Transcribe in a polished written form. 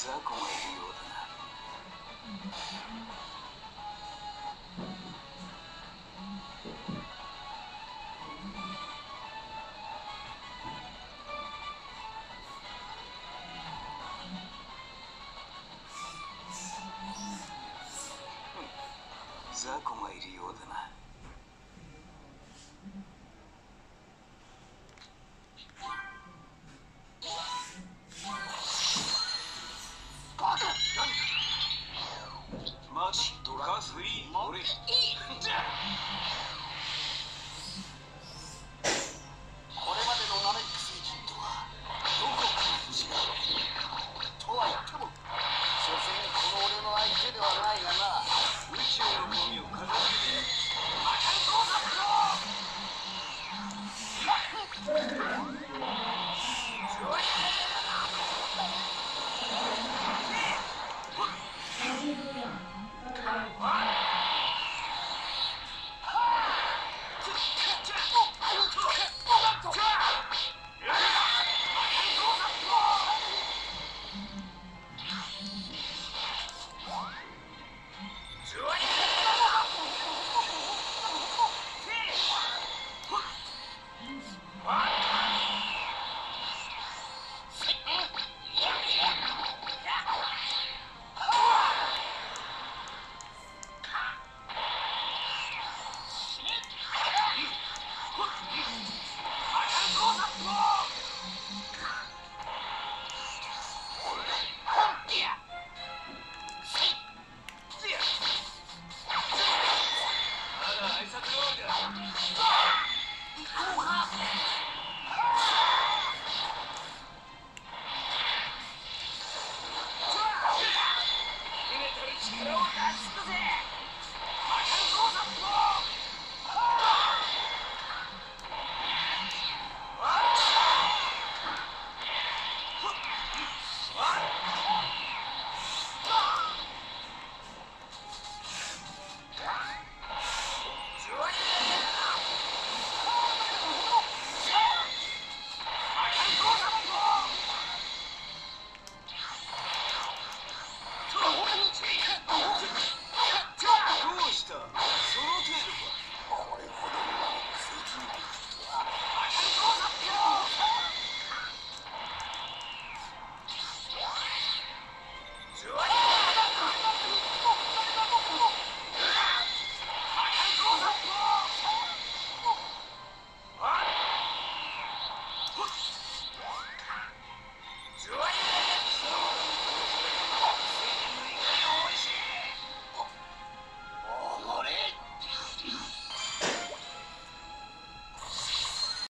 雑魚がいるようだな。雑魚がいるようだな。マジドカスリー俺じゃこれまでのナメック星人とはどこか違うとは言っても所詮この俺の相手ではないがな。宇宙のゴミを片付けて魔界工作